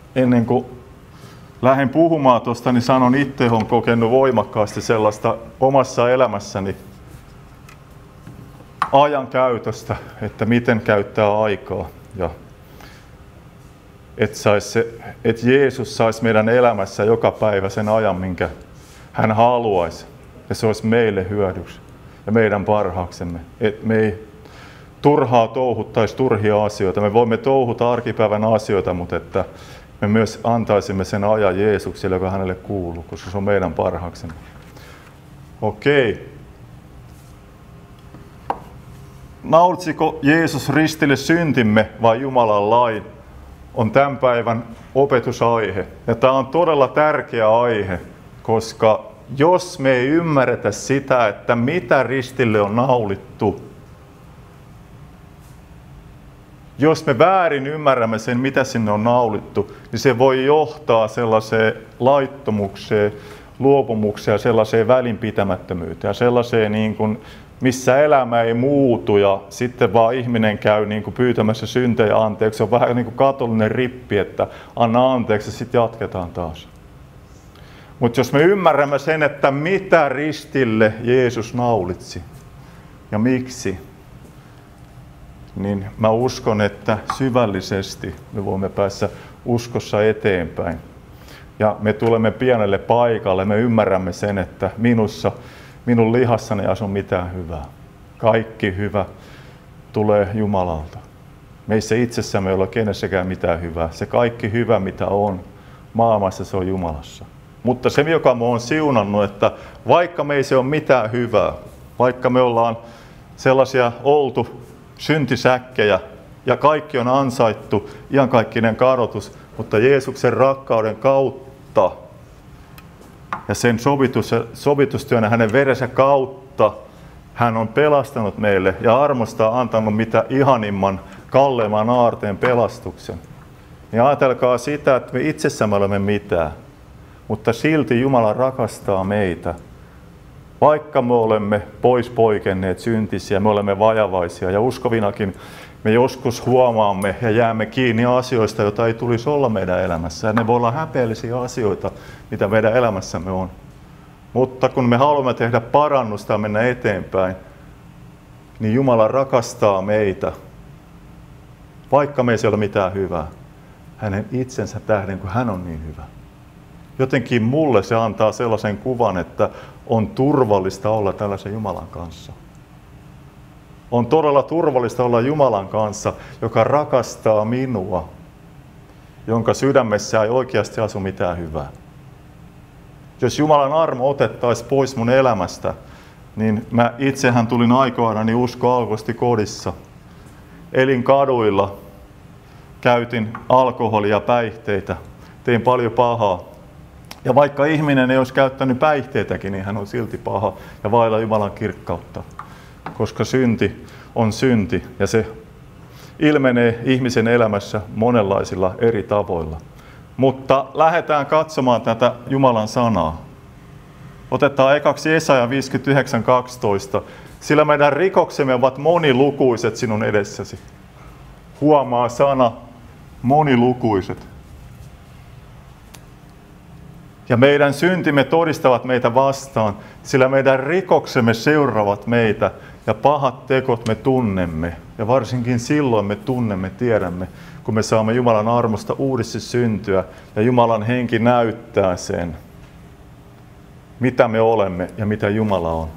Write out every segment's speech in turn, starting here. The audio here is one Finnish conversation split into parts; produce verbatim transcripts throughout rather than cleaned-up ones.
ennen kuin lähden puhumaan tuosta, niin sanon itse, olen kokenut voimakkaasti sellaista omassa elämässäni ajan käytöstä, että miten käyttää aikaa. Ja että, sais, että Jeesus saisi meidän elämässä joka päivä sen ajan, minkä hän haluaisi. Ja se olisi meille hyödyksi ja meidän parhaaksemme. Että me ei turhaa touhuttaisi turhia asioita. Me voimme touhuta arkipäivän asioita, mutta että me myös antaisimme sen ajan Jeesukselle, joka hänelle kuuluu, koska se on meidän parhaaksemme. Okei. Naulitsiko Jeesus ristille syntimme vai Jumalan lain? On tämän päivän opetusaihe. Ja tämä on todella tärkeä aihe, koska jos me ei ymmärretä sitä, että mitä ristille on naulittu, jos me väärin ymmärrämme sen, mitä sinne on naulittu, niin se voi johtaa sellaiseen laittomukseen, luopumukseen ja sellaiseen välinpitämättömyyteen ja sellaiseen, niin kuin, missä elämä ei muutu ja sitten vaan ihminen käy niin kuin pyytämässä syntejä anteeksi. Se on vähän niin kuin katolinen rippi, että anna anteeksi ja sitten jatketaan taas. Mutta jos me ymmärrämme sen, että mitä ristille Jeesus naulitsi ja miksi, niin mä uskon, että syvällisesti me voimme päästä uskossa eteenpäin. Ja me tulemme pienelle paikalle, me ymmärrämme sen, että minussa, minun lihassani ei asu mitään hyvää. Kaikki hyvä tulee Jumalalta. Meissä itsessämme ei ole kenessäkään mitään hyvää. Se kaikki hyvä, mitä on maailmassa, se on Jumalassa. Mutta se, joka me on siunannut, että vaikka meissä ei ole mitään hyvää, vaikka me ollaan sellaisia oltu syntisäkkejä ja kaikki on ansaittu, iankaikkinen kadotus, mutta Jeesuksen rakkauden kautta ja sen sovitus, sovitustyönä hänen verensä kautta hän on pelastanut meille ja armosta antanut mitä ihanimman, kalleimman aarteen pelastuksen. Ja ajatelkaa sitä, että me itsessämme olemme mitään, mutta silti Jumala rakastaa meitä. Vaikka me olemme pois poikenneet syntisiä, me olemme vajavaisia ja uskovinakin me joskus huomaamme ja jäämme kiinni asioista, joita ei tulisi olla meidän elämässä. Ja ne voi olla häpeällisiä asioita, mitä meidän elämässämme on. Mutta kun me haluamme tehdä parannusta ja mennä eteenpäin, niin Jumala rakastaa meitä, vaikka meissä ei ole mitään hyvää, hänen itsensä tähden, kun hän on niin hyvä. Jotenkin mulle se antaa sellaisen kuvan, että on turvallista olla tällaisen Jumalan kanssa. On todella turvallista olla Jumalan kanssa, joka rakastaa minua, jonka sydämessä ei oikeasti asu mitään hyvää. Jos Jumalan armo otettaisiin pois mun elämästä, niin mä itsehän tulin aikoinani usko alkoisti kodissa. Elin kaduilla, käytin alkoholia ja päihteitä, tein paljon pahaa. Ja vaikka ihminen ei olisi käyttänyt päihteitäkin, niin hän on silti paha ja vailla Jumalan kirkkautta. Koska synti on synti ja se ilmenee ihmisen elämässä monenlaisilla eri tavoilla. Mutta lähdetään katsomaan tätä Jumalan sanaa. Otetaan ekaksi Jesaja viisikymmentäyhdeksän kaksitoista. Sillä meidän rikoksemme ovat monilukuiset sinun edessäsi. Huomaa sana monilukuiset. Ja meidän syntimme todistavat meitä vastaan, sillä meidän rikoksemme seuraavat meitä ja pahat tekot me tunnemme. Ja varsinkin silloin me tunnemme, tiedämme, kun me saamme Jumalan armosta uudesti syntyä ja Jumalan henki näyttää sen, mitä me olemme ja mitä Jumala on.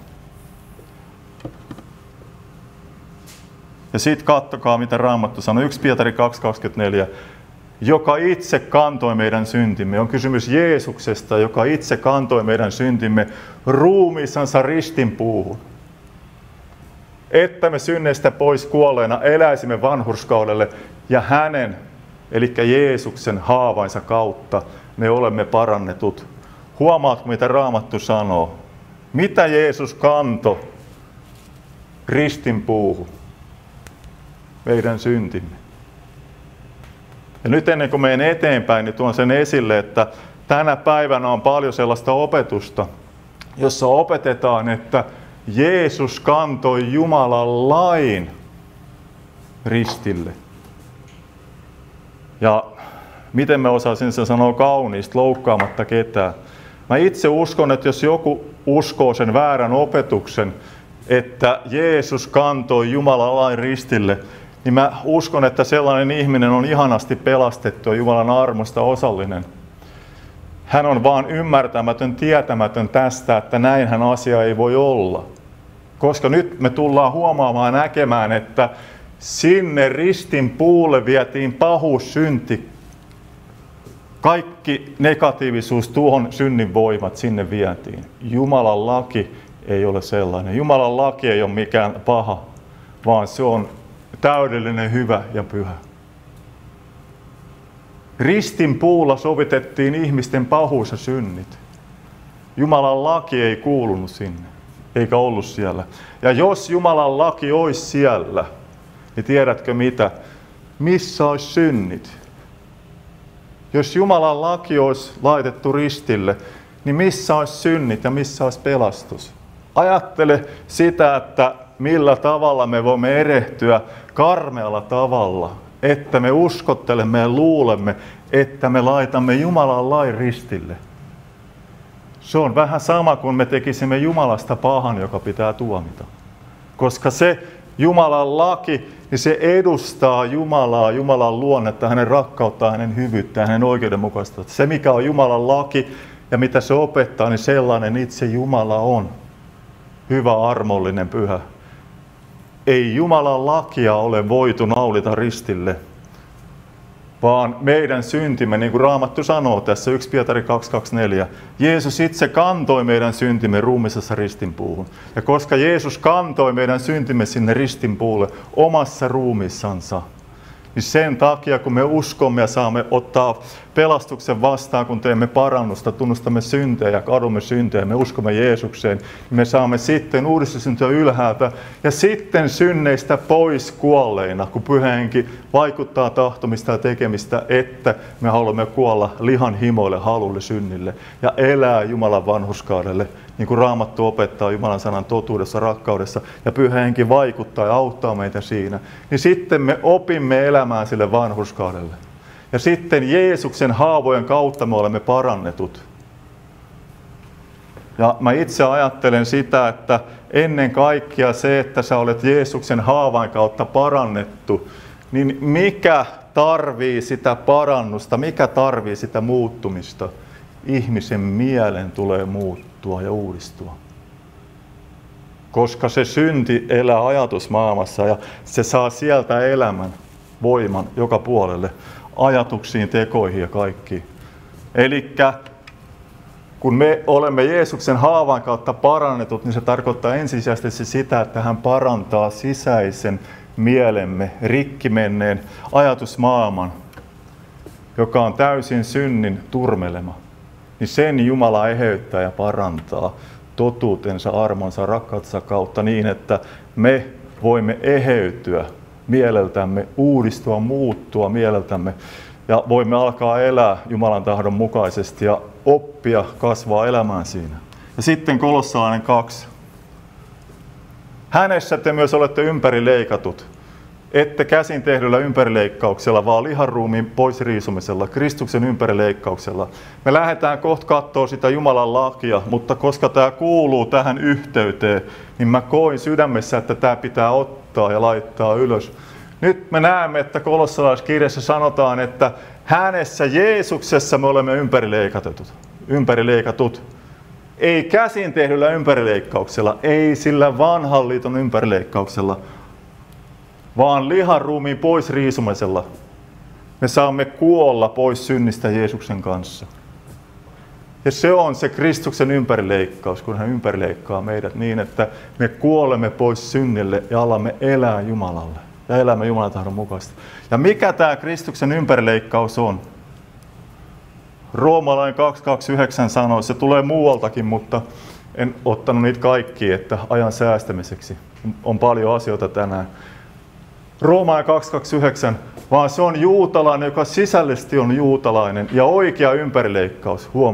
Ja sitten katsokaa, mitä Raamattu sanoo. yksi Pietari kaksi kaksikymmentäneljä. Joka itse kantoi meidän syntimme. On kysymys Jeesuksesta, joka itse kantoi meidän syntimme ruumiissansa ristinpuuhun. Että me synneistä pois kuolleena eläisimme vanhurskaudelle ja hänen, eli Jeesuksen haavainsa kautta me olemme parannetut. Huomaatko, mitä Raamattu sanoo? Mitä Jeesus kantoi ristinpuuhun? Meidän syntimme. Ja nyt ennen kuin menen eteenpäin, niin tuon sen esille, että tänä päivänä on paljon sellaista opetusta, jossa opetetaan, että Jeesus kantoi Jumalan lain ristille. Ja Miten me osaisin sen sanoa kauniisti, loukkaamatta ketään? Mä itse uskon, että jos joku uskoo sen väärän opetuksen, että Jeesus kantoi Jumalan lain ristille, niin mä uskon, että sellainen ihminen on ihanasti pelastettu ja Jumalan armosta osallinen. Hän on vaan ymmärtämätön, tietämätön tästä, että näinhän asia ei voi olla. Koska nyt me tullaan huomaamaan näkemään, että sinne ristin puulle vietiin pahuus, synti. Kaikki negatiivisuus, tuohon synnin voimat sinne vietiin. Jumalan laki ei ole sellainen. Jumalan laki ei ole mikään paha, vaan se on täydellinen, hyvä ja pyhä. Ristin puulla sovitettiin ihmisten pahuus ja synnit. Jumalan laki ei kuulunut sinne, eikä ollut siellä. Ja jos Jumalan laki olisi siellä, niin tiedätkö mitä? Missä olisi synnit? Jos Jumalan laki olisi laitettu ristille, niin missä olisi synnit ja missä olisi pelastus? Ajattele sitä, että millä tavalla me voimme erehtyä karmealla tavalla, että me uskottelemme ja luulemme, että me laitamme Jumalan lain ristille. Se on vähän sama kuin me tekisimme Jumalasta pahan, joka pitää tuomita. Koska se Jumalan laki, niin se edustaa Jumalaa, Jumalan luonnetta, hänen rakkauttaan, hänen hyvyyttään, hänen oikeudenmukaista. Se, mikä on Jumalan laki ja mitä se opettaa, niin sellainen itse Jumala on. Hyvä, armollinen, pyhä. Ei Jumalan lakia ole voitu naulita ristille, vaan meidän syntimme, niin kuin Raamattu sanoo tässä yksi Pietari kaksi kaksikymmentäneljä, Jeesus itse kantoi meidän syntimme ruumisessa ristinpuuhun. Ja koska Jeesus kantoi meidän syntimme sinne ristinpuulle omassa ruumissansa, niin sen takia, kun me uskomme ja saamme ottaa pelastuksen vastaan, kun teemme parannusta, tunnustamme syntejä ja kadumme syntejä, me uskomme Jeesukseen, niin me saamme sitten uudistusyntyä ylhäältä ja sitten synneistä pois kuolleina, kun Pyhä Henki vaikuttaa tahtomista ja tekemistä, että me haluamme kuolla lihan himoille, halulle, synnille ja elää Jumalan vanhurskaudelle, niin kuin Raamattu opettaa Jumalan sanan totuudessa, rakkaudessa, ja Pyhä Henki vaikuttaa ja auttaa meitä siinä, niin sitten me opimme elämään sille vanhurskaudelle. Ja sitten Jeesuksen haavojen kautta me olemme parannetut. Ja mä itse ajattelen sitä, että ennen kaikkea se, että sä olet Jeesuksen haavain kautta parannettu, niin mikä tarvii sitä parannusta, mikä tarvii sitä muuttumista? Ihmisen mielen tulee muuttua ja uudistua. Koska se synti elää ajatusmaailmassa ja se saa sieltä elämän, voiman joka puolelle, ajatuksiin, tekoihin ja kaikkiin. Elikkä kun me olemme Jeesuksen haavan kautta parannetut, niin se tarkoittaa ensisijaisesti sitä, että hän parantaa sisäisen mielemme, rikki menneen ajatusmaailman, joka on täysin synnin turmelema. Niin sen Jumala eheyttää ja parantaa totuutensa, armonsa, rakkautensa kautta niin, että me voimme eheytyä mieleltämme, uudistua, muuttua mieleltämme ja voimme alkaa elää Jumalan tahdon mukaisesti ja oppia, kasvaa elämään siinä. Ja sitten Kolossalainen kaksi. Hänessä te myös olette ympärileikatut, ette käsin tehdyllä ympärileikkauksella, vaan lihanruumiin pois riisumisella, Kristuksen ympärileikkauksella. Me lähdetään kohta katsoa sitä Jumalan lakia, mutta koska tämä kuuluu tähän yhteyteen, niin mä koin sydämessä, että tämä pitää ottaa ja laittaa ylös. Nyt me näemme, että kolossalaiskirjassa sanotaan, että hänessä Jeesuksessa me olemme ympärileikatut. ympärileikatut. Ei käsin tehdyllä ympärileikkauksella, ei sillä vanhan liiton ympärileikkauksella, vaan lihanruumiin pois riisumisella. Me saamme kuolla pois synnistä Jeesuksen kanssa. Ja se on se Kristuksen ympärileikkaus, kun hän ympärileikkaa meidät niin, että me kuolemme pois synnille ja alamme elää Jumalalle. Ja elämme Jumalan tahdon mukaisesti. Ja mikä tämä Kristuksen ympärileikkaus on? Roomalainen kaksi kaksikymmentäyhdeksän sanoo, se tulee muualtakin, mutta en ottanut niitä kaikkia, että ajan säästämiseksi. On paljon asioita tänään. Roomalainen kaksi kaksikymmentäyhdeksän, vaan se on juutalainen, joka sisällisesti on juutalainen. Ja oikea ympärileikkaus, huom.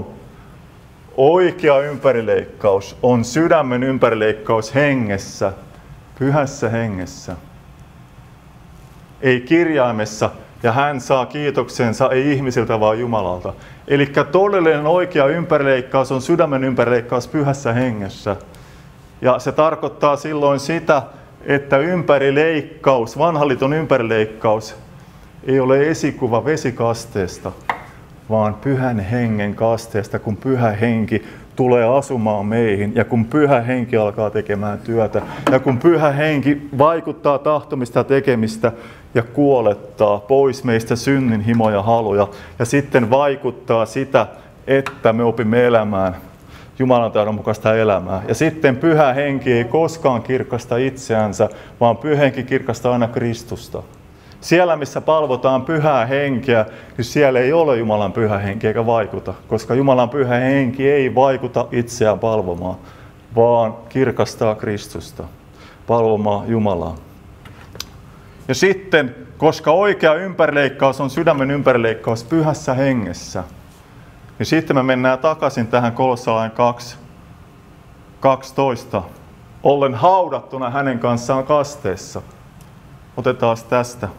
Oikea ympärileikkaus on sydämen ympärileikkaus hengessä, pyhässä hengessä. Ei kirjaimessa, Ja hän saa kiitoksensa ei ihmisiltä, vaan Jumalalta. Eli todellinen oikea ympärileikkaus on sydämen ympärileikkaus pyhässä hengessä. Ja se tarkoittaa silloin sitä, että ympärileikkaus, vanhan liiton ympärileikkaus, ei ole esikuva vesikasteesta, vaan pyhän hengen kasteesta, kun pyhä henki tulee asumaan meihin ja kun pyhä henki alkaa tekemään työtä ja kun pyhä henki vaikuttaa tahtomista tekemistä ja kuolettaa pois meistä synnin himoja haluja ja sitten vaikuttaa sitä, että me opimme elämään Jumalan tahdon mukaista elämää. Ja sitten pyhä henki ei koskaan kirkasta itseänsä, vaan pyhä henki kirkastaa aina Kristusta. Siellä, missä palvotaan pyhää henkeä, niin siellä ei ole Jumalan pyhä henki eikä vaikuta, koska Jumalan pyhä henki ei vaikuta itseään palvomaan, vaan kirkastaa Kristusta, palvomaan Jumalaa. Ja sitten, koska oikea ympärileikkaus on sydämen ympärileikkaus pyhässä hengessä, niin sitten me mennään takaisin tähän Kolossalainen kaksi kaksitoista. Ollen haudattuna hänen kanssaan kasteessa. Otetaan tästä.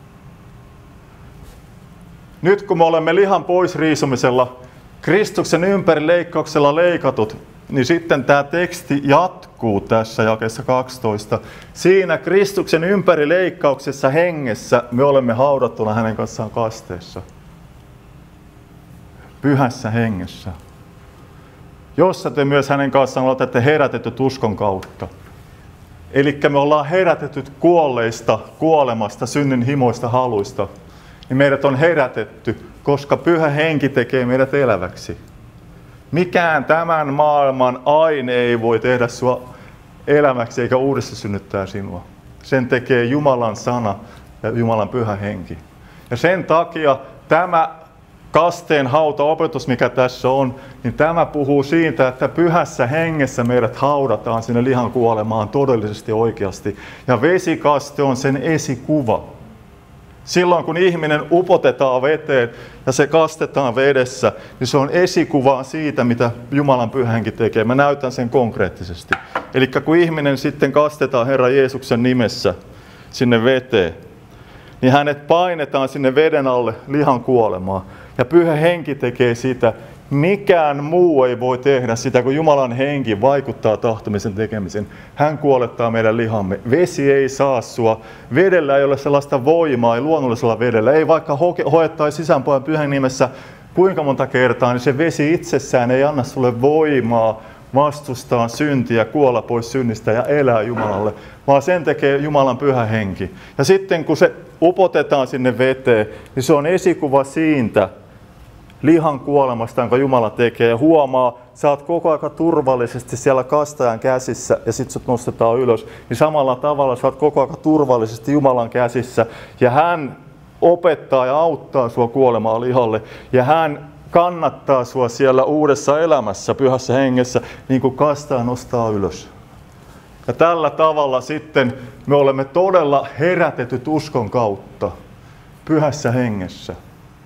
Nyt kun me olemme lihan poisriisumisella, Kristuksen ympärileikkauksella leikatut, niin sitten tämä teksti jatkuu tässä jakeessa kaksitoista. Siinä Kristuksen ympärileikkauksessa hengessä me olemme haudattuna hänen kanssaan kasteessa. Pyhässä hengessä. Jossa te myös hänen kanssaan olette herätetyt uskon kautta. Eli me ollaan herätetyt kuolleista, kuolemasta, synnin himoista haluista. Niin meidät on herätetty, koska pyhä henki tekee meidät eläväksi. Mikään tämän maailman aine ei voi tehdä sua elämäksi eikä uudesta synnyttää sinua. Sen tekee Jumalan sana ja Jumalan pyhä henki. Ja sen takia tämä kasteen hautaopetus, mikä tässä on, niin tämä puhuu siitä, että pyhässä hengessä meidät haudataan sinne lihan kuolemaan todellisesti oikeasti. Ja vesikaste on sen esikuva. Silloin kun ihminen upotetaan veteen ja se kastetaan vedessä, niin se on esikuva siitä, mitä Jumalan pyhä henki tekee. Mä näytän sen konkreettisesti. Eli kun ihminen sitten kastetaan Herran Jeesuksen nimessä sinne veteen, niin hänet painetaan sinne veden alle lihan kuolemaan. Ja pyhä henki tekee sitä. Mikään muu ei voi tehdä sitä, kun Jumalan henki vaikuttaa tahtomisen tekemisen. Hän kuolettaa meidän lihamme. Vesi ei saa sua. Vedellä ei ole sellaista voimaa, ei luonnollisella vedellä. Ei vaikka hoettaisi sisäänpäin pyhän nimessä kuinka monta kertaa, niin se vesi itsessään ei anna sulle voimaa vastustaa syntiä, kuolla pois synnistä ja elää Jumalalle, vaan sen tekee Jumalan pyhä henki. Ja sitten kun se upotetaan sinne veteen, niin se on esikuva siitä lihan kuolemasta, jonka Jumala tekee. Ja huomaa, sä oot koko ajan turvallisesti siellä kastajan käsissä ja sit sut nostetaan ylös. Niin samalla tavalla sä oot koko ajan turvallisesti Jumalan käsissä ja hän opettaa ja auttaa sua kuolemaan lihalle. Ja hän kannattaa sua siellä uudessa elämässä, pyhässä hengessä, niin kuin kastaja nostaa ylös. Ja tällä tavalla sitten me olemme todella herätetyt uskon kautta, pyhässä hengessä.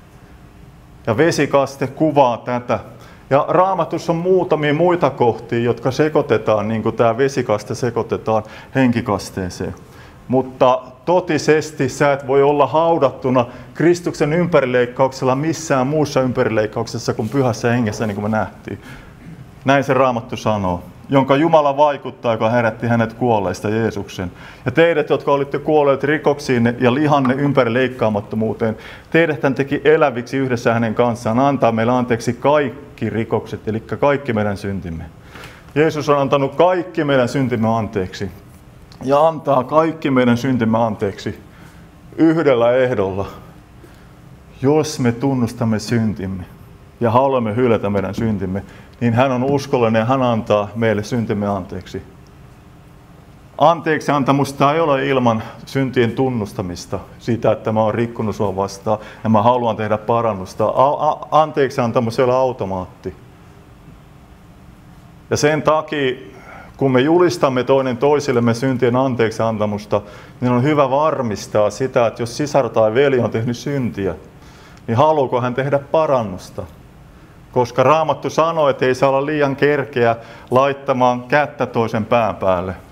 Ja vesikaste kuvaa tätä. Ja Raamatussa on muutamia muita kohtia, jotka sekoitetaan, niin kuin tämä vesikaste sekoitetaan henkikasteeseen. Mutta totisesti sä et voi olla haudattuna Kristuksen ympärileikkauksella missään muussa ympärileikkauksessa kuin pyhässä hengessä, niin kuin me nähtiin. Näin se Raamattu sanoo, jonka Jumala vaikuttaa, joka herätti hänet kuolleista Jeesuksen. Ja teidät, jotka olitte kuolleet rikoksiinne ja lihanne ympärileikkaamattomuuteen, teidät hän teki eläviksi yhdessä hänen kanssaan, antaa meille anteeksi kaikki rikokset, eli kaikki meidän syntimme. Jeesus on antanut kaikki meidän syntimme anteeksi. Ja antaa kaikki meidän syntimme anteeksi yhdellä ehdolla, jos me tunnustamme syntimme ja haluamme hylätä meidän syntimme, niin hän on uskollinen ja hän antaa meille syntimme anteeksi. Anteeksi antamusta ei ole ilman syntien tunnustamista, sitä, että mä oon rikkonut sua vastaan ja mä haluan tehdä parannusta. A- a- anteeksi antamus ei ole automaatti. Ja sen takia, kun me julistamme toinen toisillemme syntien anteeksi antamusta, niin on hyvä varmistaa sitä, että jos sisar tai veli on tehnyt syntiä, niin haluuko hän tehdä parannusta? Koska Raamattu sanoo, että ei saa olla liian kerkeä laittamaan kättä toisen pään päälle.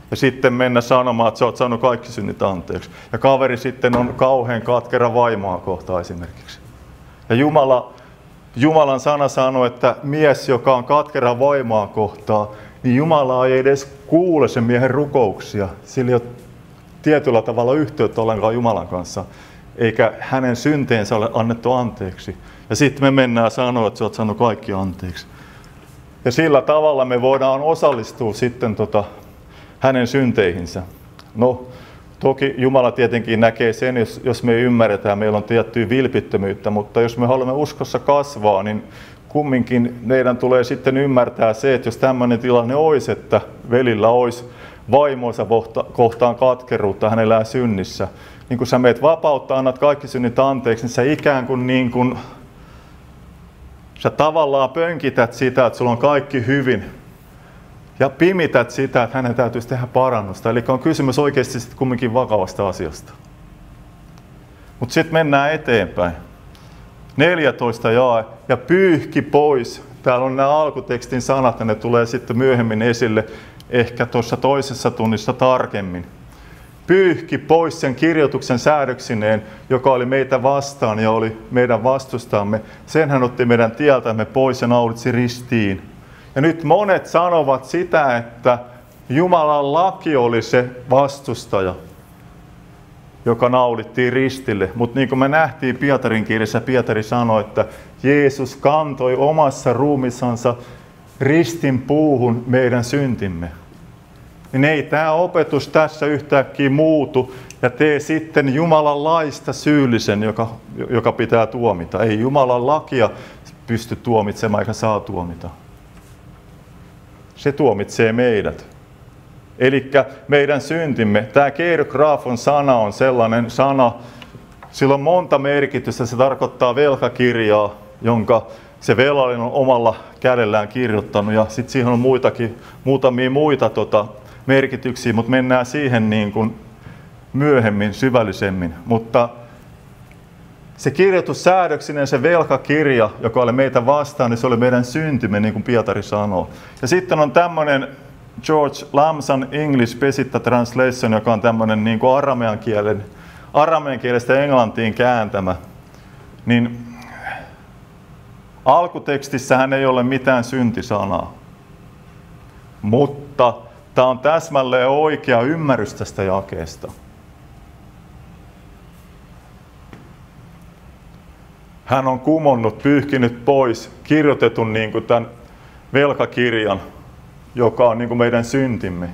Ja sitten mennä sanomaan, että sä oot saanut kaikki synnit anteeksi. Ja kaveri sitten on kauhean katkera vaimoa kohtaan esimerkiksi. Ja Jumala, Jumalan sana sanoo, että mies, joka on katkera vaimoa kohtaan, niin Jumala ei edes kuule sen miehen rukouksia. Sillä ei ole tietyllä tavalla yhteyttä ollenkaan Jumalan kanssa, eikä hänen synteensä ole annettu anteeksi. Ja sitten me mennään sanoa, että sä oot saanut kaikki anteeksi. Ja sillä tavalla me voidaan osallistua sitten tota, hänen synteihinsä. No, toki Jumala tietenkin näkee sen, jos, jos me ymmärretään, meillä on tiettyä vilpittömyyttä, mutta jos me haluamme uskossa kasvaa, niin kumminkin meidän tulee sitten ymmärtää se, että jos tämmöinen tilanne olisi, että velillä olisi vaimonsa kohtaan katkeruutta, hän elää synnissä, niin kun sä meet vapauttaa, annat kaikki synnit anteeksi, niin sä ikään kuin, niin kuin sä tavallaan pönkität sitä, että sulla on kaikki hyvin. Ja pimität sitä, että hänen täytyisi tehdä parannusta. Eli on kysymys oikeasti sitten kumminkin vakavasta asiasta. Mutta sitten mennään eteenpäin. neljätoista jae. Ja pyyhki pois. Täällä on nämä alkutekstin sanat, ja ne tulee sitten myöhemmin esille, ehkä tuossa toisessa tunnissa tarkemmin. Pyyhki pois sen kirjoituksen säädöksineen, joka oli meitä vastaan ja oli meidän vastustamme. Sen hän otti meidän tieltämme pois ja naulitsi ristiin. Ja nyt monet sanovat sitä, että Jumalan laki oli se vastustaja, joka naulittiin ristille. Mutta niin kuin me nähtiin Pietarin kirjassa, Pietari sanoi, että Jeesus kantoi omassa ruumissansa ristin puuhun meidän syntimme. Niin ei tämä opetus tässä yhtäkkiä muutu ja tee sitten Jumalan laista syyllisen, joka, joka pitää tuomita. Ei Jumalan lakia pysty tuomitsemaan eikä saa tuomita. Se tuomitsee meidät. Eli meidän syntimme. Tämä keirograafon sana on sellainen sana, sillä on monta merkitystä. Se tarkoittaa velkakirjaa, jonka se velallinen on omalla kädellään kirjoittanut. Ja sitten siihen on muitakin, muutamia muita tota, merkityksiä, mutta mennään siihen niin kuin myöhemmin, syvällisemmin. Mutta se kirjoitussäädöksinen, se velkakirja, joka oli meitä vastaan, niin se oli meidän syntimme, niin kuin Pietari sanoo. Ja sitten on tämmöinen George Lamsan English Pesittä Translation, joka on tämmöinen niin kuin aramean kielen, aramean kielestä englantiin kääntämä. Niin alkutekstissähän ei ole mitään syntisanaa, mutta tämä on täsmälleen oikea ymmärrys tästä jakeesta. Hän on kumonnut, pyyhkinyt pois, kirjoitetun niin kuin tämän velkakirjan, joka on niin kuin meidän syntimme.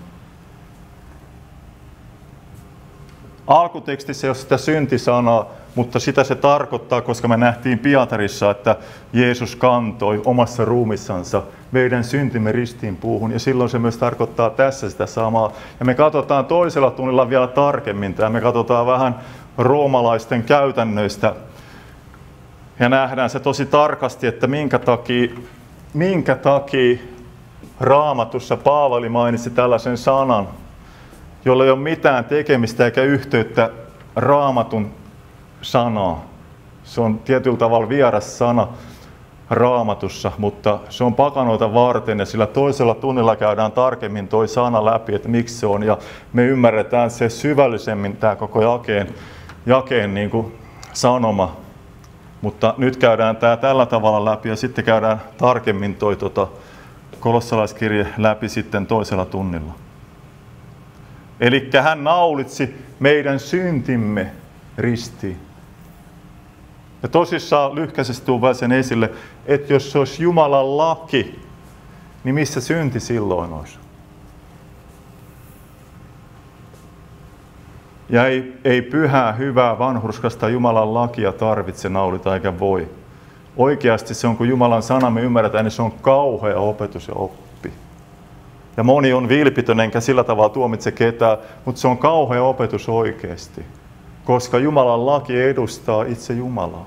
Alkutekstissä ei ole sitä syntisanaa, mutta sitä se tarkoittaa, koska me nähtiin Pietarissa, että Jeesus kantoi omassa ruumissansa meidän syntimme ristiin puuhun. Ja silloin se myös tarkoittaa tässä sitä samaa. Ja me katsotaan toisella tunnilla vielä tarkemmin tämä. Me katsotaan vähän roomalaisten käytännöistä. Ja nähdään se tosi tarkasti, että minkä takia, minkä takia Raamatussa Paavali mainitsi tällaisen sanan, jolla ei ole mitään tekemistä eikä yhteyttä Raamatun sanaa. Se on tietyllä tavalla vieras sana Raamatussa, mutta se on pakanoita varten ja sillä toisella tunnilla käydään tarkemmin toi sana läpi, että miksi se on. Ja me ymmärretään se syvällisemmin tämä koko jakeen, jakeen niin kuin sanoma. Mutta nyt käydään tämä tällä tavalla läpi ja sitten käydään tarkemmin toi tota, kolossalaiskirje läpi sitten toisella tunnilla. Eli hän naulitsi meidän syntimme ristiin. Ja tosissaan lyhkäisesti tuun sen esille, että jos se olisi Jumalan laki, niin missä synti silloin olisi? Ja ei, ei pyhää, hyvää, vanhurskasta Jumalan lakia tarvitse naulita eikä voi. Oikeasti se on, kun Jumalan sana me ymmärretään, niin se on kauhea opetus ja oppi. Ja moni on vilpitön, enkä sillä tavalla tuomitse ketään, mutta se on kauhea opetus oikeasti. Koska Jumalan laki edustaa itse Jumalaa.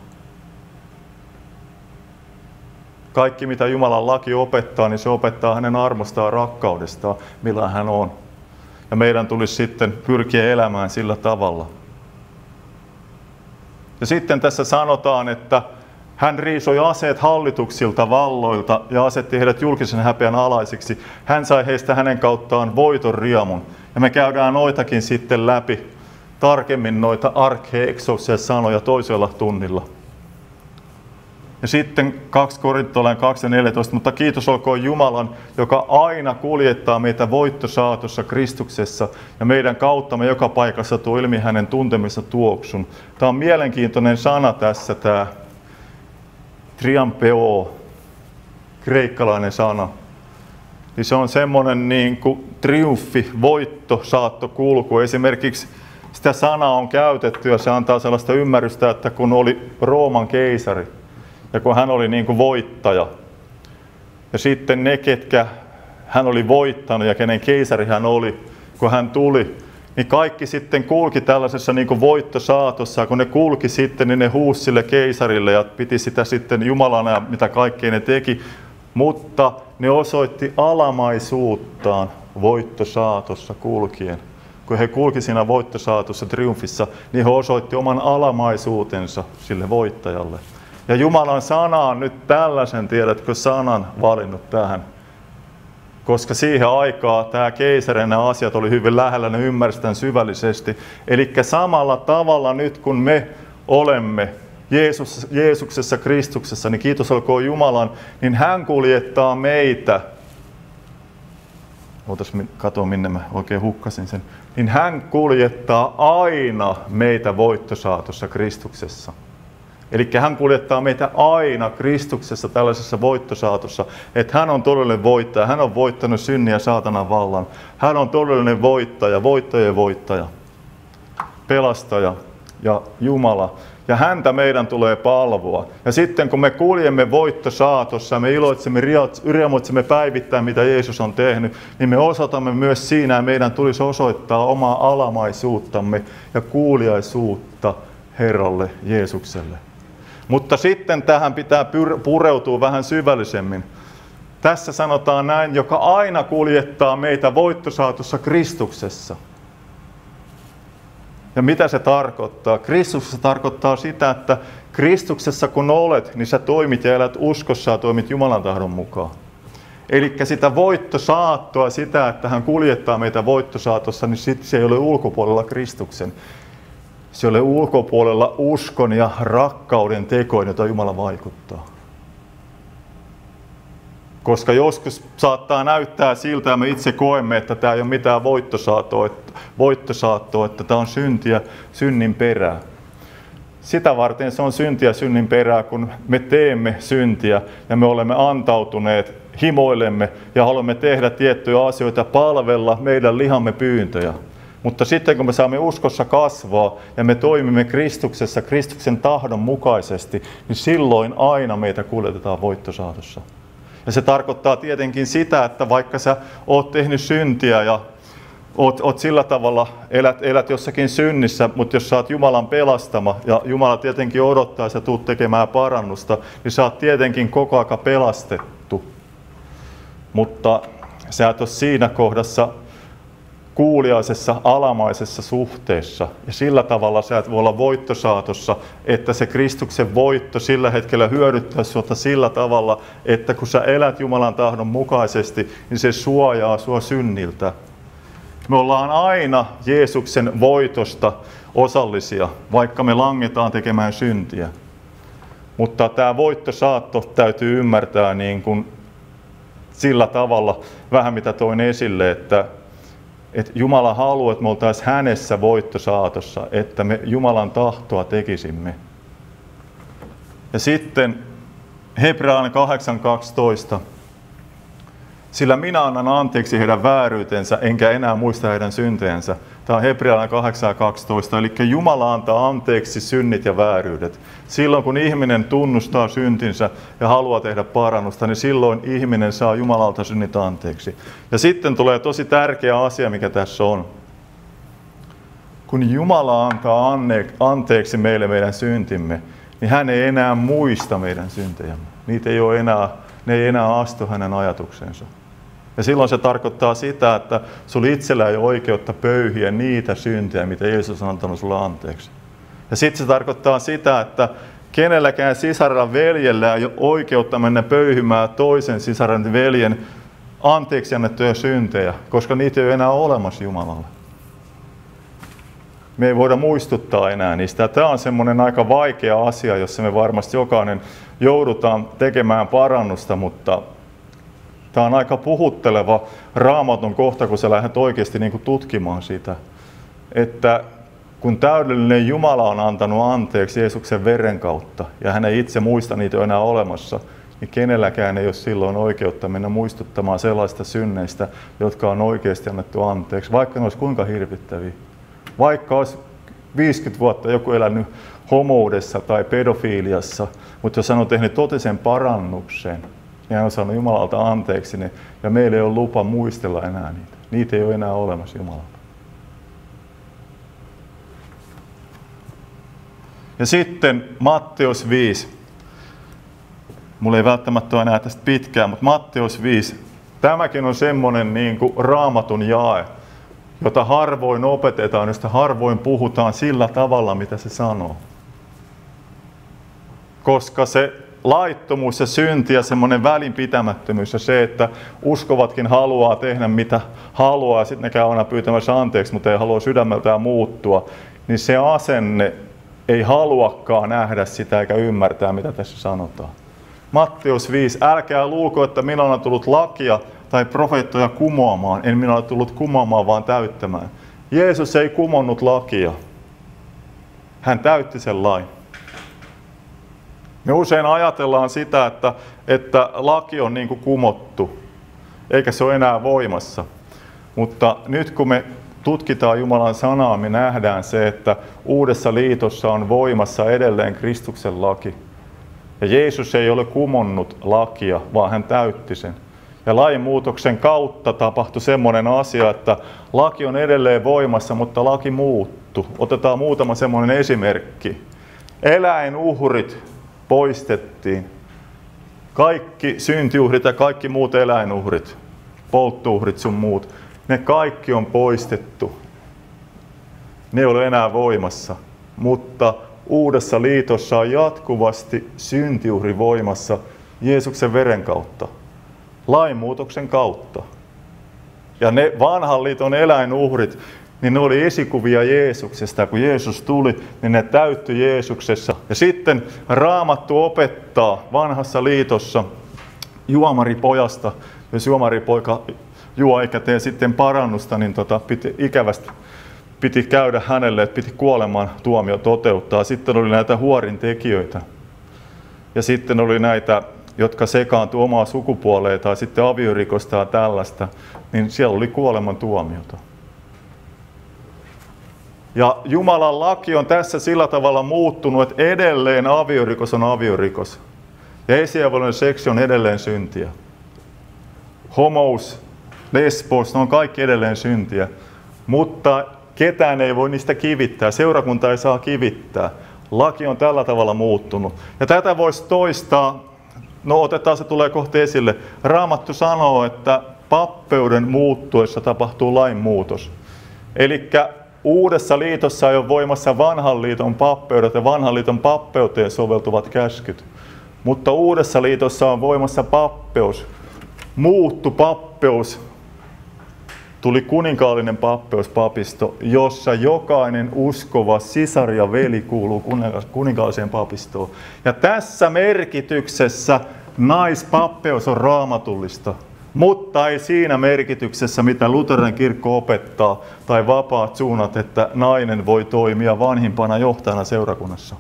Kaikki mitä Jumalan laki opettaa, niin se opettaa hänen armostaan ja rakkaudestaan, millä hän on. Ja meidän tulisi sitten pyrkiä elämään sillä tavalla. Ja sitten tässä sanotaan, että Hän riisoi aseet hallituksilta, valloilta ja asetti heidät julkisen häpeän alaisiksi. Hän sai heistä hänen kauttaan voiton riemun. Ja me käydään noitakin sitten läpi tarkemmin noita arche-exousia sanoja toisella tunnilla. Ja sitten kaksi Korintolainen kaksi neljätoista, mutta kiitos olkoon Jumalan, joka aina kuljettaa meitä voittosaatossa Kristuksessa ja meidän kauttamme joka paikassa tuo ilmi hänen tuntemissa tuoksun. Tämä on mielenkiintoinen sana tässä, tämä triampeo, kreikkalainen sana. Niin se on semmoinen niin kuin triumfi, voitto, saatto, kulku. Esimerkiksi sitä sanaa on käytetty ja se antaa sellaista ymmärrystä, että kun oli Rooman keisari ja kun hän oli niin kuin voittaja ja sitten ne, ketkä hän oli voittanut ja kenen keisari hän oli, kun hän tuli, niin kaikki sitten kulki tällaisessa niin kuin voittosaatossa. Ja kun ne kulki sitten, niin ne huusi sille keisarille ja piti sitä sitten Jumalana ja mitä kaikkea ne teki. Mutta ne osoitti alamaisuuttaan voittosaatossa kulkien. Kun he kulki siinä voittosaatossa, triumfissa, niin he osoitti oman alamaisuutensa sille voittajalle. Ja Jumalan sana on nyt tällaisen, tiedätkö, sanan valinnut tähän. Koska siihen aikaan tämä keisarin nämä asiat oli hyvin lähellä, ne ymmärsivät tämän syvällisesti. Eli samalla tavalla nyt kun me olemme Jeesus, Jeesuksessa, Kristuksessa, niin kiitos olkoon Jumalan, niin hän kuljettaa meitä. Ootas katsoa minne mä oikein hukkasin sen. Niin hän kuljettaa aina meitä voittosaatossa Kristuksessa. Eli hän kuljettaa meitä aina Kristuksessa tällaisessa voittosaatossa, että hän on todellinen voittaja, hän on voittanut synnin ja saatanan vallan. Hän on todellinen voittaja, voittajien voittaja, pelastaja ja Jumala. Ja häntä meidän tulee palvoa. Ja sitten kun me kuljemme voittosaatossa, me iloitsemme, riemuitsemme päivittäin, mitä Jeesus on tehnyt, niin me osoitamme myös siinä, ja meidän tulisi osoittaa omaa alamaisuuttamme ja kuuliaisuutta Herralle Jeesukselle. Mutta sitten tähän pitää pureutua vähän syvällisemmin. Tässä sanotaan näin, joka aina kuljettaa meitä voittosaatossa Kristuksessa. Ja mitä se tarkoittaa? Kristuksessa tarkoittaa sitä, että Kristuksessa kun olet, niin sä toimit ja elät uskossa ja toimit Jumalan tahdon mukaan. Eli sitä voittosaattoa, sitä, että hän kuljettaa meitä voittosaatossa, niin sit se ei ole ulkopuolella Kristuksen. Se ei ole ulkopuolella uskon ja rakkauden tekoin, jota Jumala vaikuttaa. Koska joskus saattaa näyttää siltä, ja me itse koemme, että tämä ei ole mitään voittosaattoa, että, voittosaattoa, että tämä on syntiä, synnin perää. Sitä varten se on syntiä, synnin perää, kun me teemme syntiä ja me olemme antautuneet himoillemme ja haluamme tehdä tiettyjä asioita, palvella meidän lihamme pyyntöjä. Mutta sitten kun me saamme uskossa kasvaa ja me toimimme Kristuksessa, Kristuksen tahdon mukaisesti, niin silloin aina meitä kuljetetaan voittosaatossa. Ja se tarkoittaa tietenkin sitä, että vaikka sä oot tehnyt syntiä ja oot, oot sillä tavalla, elät, elät jossakin synnissä, mutta jos sä oot Jumalan pelastama ja Jumala tietenkin odottaa ja sä tuut tekemään parannusta, niin sä oot tietenkin koko aika pelastettu. Mutta sä et ole siinä kohdassa kuuliaisessa, alamaisessa suhteessa. Ja sillä tavalla sä et voi olla voittosaatossa, että se Kristuksen voitto sillä hetkellä hyödyttää sinua sillä tavalla, että kun sä elät Jumalan tahdon mukaisesti, niin se suojaa sua synniltä. Me ollaan aina Jeesuksen voitosta osallisia, vaikka me langetaan tekemään syntiä. Mutta tämä voittosaatto täytyy ymmärtää niin kuin sillä tavalla, vähän mitä toin esille, että että Jumala haluaa, että me oltaisiin hänessä voittosaatossa, että me Jumalan tahtoa tekisimme. Ja sitten Hebrealainen kahdeksan kaksitoista. Sillä minä annan anteeksi heidän vääryytensä, enkä enää muista heidän syntejänsä. Tämä on Hebrealainen kahdeksan kaksitoista. Eli Jumala antaa anteeksi synnit ja vääryydet. Silloin kun ihminen tunnustaa syntinsä ja haluaa tehdä parannusta, niin silloin ihminen saa Jumalalta synnit anteeksi. Ja sitten tulee tosi tärkeä asia, mikä tässä on. Kun Jumala antaa anteeksi meille meidän syntimme, niin hän ei enää muista meidän syntejämme. Niitä ei ole enää, ne ei enää astu hänen ajatuksensa. Ja silloin se tarkoittaa sitä, että sulla itsellä ei ole oikeutta pöyhiä niitä syntejä, mitä Jeesus on antanut sulle anteeksi. Ja sitten se tarkoittaa sitä, että kenelläkään sisarella veljellä ei ole oikeutta mennä pöyhimään toisen sisaren veljen anteeksi annettuja syntejä, koska niitä ei ole enää olemassa Jumalalle. Me ei voida muistuttaa enää niistä. Tämä on semmoinen aika vaikea asia, jossa me varmasti jokainen joudutaan tekemään parannusta, mutta tämä on aika puhutteleva Raamatun kohta, kun sä lähdet oikeasti niin kuin tutkimaan sitä, että kun täydellinen Jumala on antanut anteeksi Jeesuksen veren kautta ja hän ei itse muista niitä enää olemassa, niin kenelläkään ei ole silloin oikeutta mennä muistuttamaan sellaista synneistä, jotka on oikeasti annettu anteeksi, vaikka ne olisi kuinka hirvittäviä. Vaikka olisi viisikymmentä vuotta joku elänyt homoudessa tai pedofiiliassa, mutta jos hän on tehnyt totisen parannuksen, niin hän on saanut Jumalalta anteeksi ne, ja meillä ei ole lupa muistella enää niitä. Niitä ei ole enää olemassa Jumalalta. Ja sitten Matteus viisi. Mulla ei välttämättä ole enää tästä pitkään, mutta Matteus viisi. Tämäkin on semmoinen niin kuin Raamatun jae, jota harvoin opetetaan, josta harvoin puhutaan sillä tavalla, mitä se sanoo. Koska se laittomuus ja synti ja semmoinen välinpitämättömyys ja se, että uskovatkin haluaa tehdä mitä haluaa ja sitten ne käy aina pyytämässä anteeksi, mutta ei halua sydämeltään muuttua, niin se asenne ei haluakaan nähdä sitä eikä ymmärtää, mitä tässä sanotaan. Matteus viisi. Älkää luuko, että minä olen tullut lakia tai profeettoja kumoamaan. En minä ole tullut kumoamaan, vaan täyttämään. Jeesus ei kumonnut lakia. Hän täytti sen lain. Me usein ajatellaan sitä, että, että laki on niin kuin kumottu, eikä se ole enää voimassa. Mutta nyt kun me tutkitaan Jumalan sanaa, me nähdään se, että uudessa liitossa on voimassa edelleen Kristuksen laki. Ja Jeesus ei ole kumonnut lakia, vaan hän täytti sen. Ja lainmuutoksen kautta tapahtui semmoinen asia, että laki on edelleen voimassa, mutta laki muuttui. Otetaan muutama semmoinen esimerkki. Eläinuhrit poistettiin. Kaikki syntiuhrit ja kaikki muut eläinuhrit, polttouhrit sun muut, ne kaikki on poistettu. Ne ei ole enää voimassa, mutta uudessa liitossa on jatkuvasti syntiuhri voimassa Jeesuksen veren kautta, lainmuutoksen kautta. Ja ne vanhan liiton eläinuhrit, niin ne oli esikuvia Jeesuksesta. Kun Jeesus tuli, niin ne täyttyi Jeesuksessa. Ja sitten Raamattu opettaa vanhassa liitossa juomaripojasta, jos juomaripoika juo eikä tee sitten parannusta, niin tota, piti, ikävästi piti käydä hänelle, että piti kuoleman tuomio toteuttaa. Sitten oli näitä huorin tekijöitä. Ja sitten oli näitä, jotka sekaantui omaa sukupuoleen tai sitten aviorikosta ja tällaista, niin siellä oli kuoleman tuomiota. Ja Jumalan laki on tässä sillä tavalla muuttunut, että edelleen aviorikos on aviorikos. Ja esiavallinen seksi on edelleen syntiä. Homous, lesbos, ne on kaikki edelleen syntiä. Mutta ketään ei voi niistä kivittää. Seurakunta ei saa kivittää. Laki on tällä tavalla muuttunut. Ja tätä voisi toistaa, no otetaan se tulee kohta esille. Raamattu sanoo, että pappeuden muuttuessa tapahtuu lain muutos. Elikkä uudessa liitossa ei ole voimassa vanhan liiton pappeudet ja vanhan liiton pappeuteen soveltuvat käskyt. Mutta uudessa liitossa on voimassa pappeus. Muuttu pappeus. Tuli kuninkaallinen pappeuspapisto, jossa jokainen uskova sisar ja veli kuuluu kuninkaalliseen papistoon. Ja tässä merkityksessä naispappeus on raamatullista. Mutta ei siinä merkityksessä, mitä Luteran kirkko opettaa, tai vapaat suunnat, että nainen voi toimia vanhimpana johtajana seurakunnassa.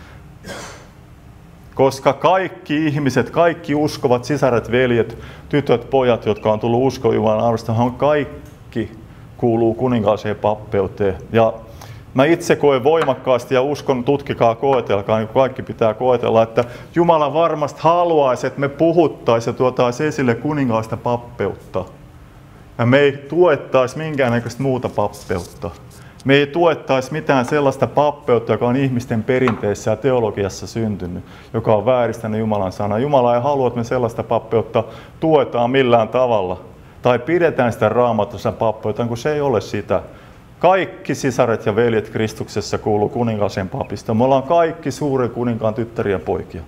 Koska kaikki ihmiset, kaikki uskovat sisaret, veljet, tytöt, pojat, jotka on tullut uskoon Jumalan arvostamaan, kaikki kuuluu kuninkaalliseen pappeuteen. Ja mä itse koen voimakkaasti ja uskon, tutkikaa, koetelkaa, niin kaikki pitää koetella, että Jumala varmasti haluaisi, että me puhuttaisiin ja tuotaisiin esille kuninkaallista pappeutta. Ja me ei tuettaisi minkäännäköistä muuta pappeutta. Me ei tuettaisi mitään sellaista pappeutta, joka on ihmisten perinteessä ja teologiassa syntynyt, joka on vääristänyt Jumalan sanaa. Jumala ei halua, että me sellaista pappeutta tuetaan millään tavalla. Tai pidetään sitä raamatussa pappeutta, kun se ei ole sitä. Kaikki sisaret ja veljet Kristuksessa kuuluu kuninkaaseen papistoon. Me ollaan kaikki suuren kuninkaan tyttäriä poikia.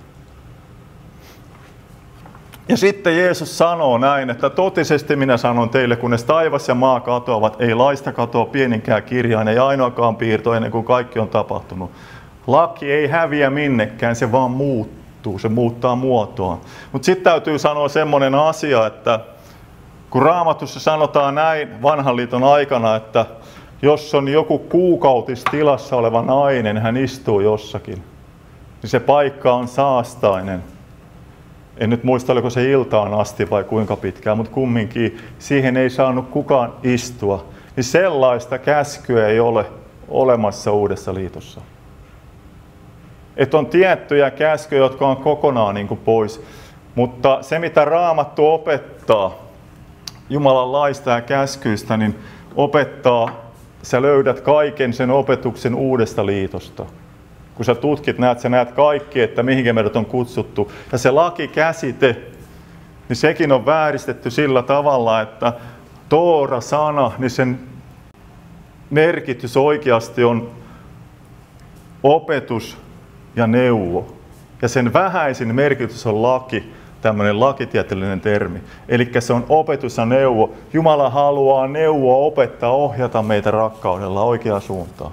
Ja sitten Jeesus sanoo näin, että totisesti minä sanon teille, kunnes taivas ja maa katoavat, ei laista katoa pieninkään kirjaan, ei ainoakaan piirto ennen kuin kaikki on tapahtunut. Laki ei häviä minnekään, se vaan muuttuu, se muuttaa muotoaan. Mutta sitten täytyy sanoa semmoinen asia, että kun Raamatussa sanotaan näin vanhan liiton aikana, että jos on joku kuukautistilassa oleva nainen, hän istuu jossakin, niin se paikka on saastainen. En nyt muista, oliko se iltaan asti vai kuinka pitkään, mutta kumminkin siihen ei saanut kukaan istua. Niin sellaista käskyä ei ole olemassa Uudessa liitossa. Että on tiettyjä käskyjä, jotka on kokonaan niin kuin pois. Mutta se, mitä Raamattu opettaa Jumalan laista ja käskyistä, niin opettaa, sä löydät kaiken sen opetuksen Uudesta liitosta. Kun sä tutkit, näet, sä näet kaikki, että mihinkä meidät on kutsuttu. Ja se lakikäsite, niin sekin on vääristetty sillä tavalla, että Toora-sana, niin sen merkitys oikeasti on opetus ja neuvo. Ja sen vähäisin merkitys on laki, tämmöinen lakitieteellinen termi. Eli se on opetus ja neuvo. Jumala haluaa neuvoa, opettaa, ohjata meitä rakkaudella oikeaan suuntaan.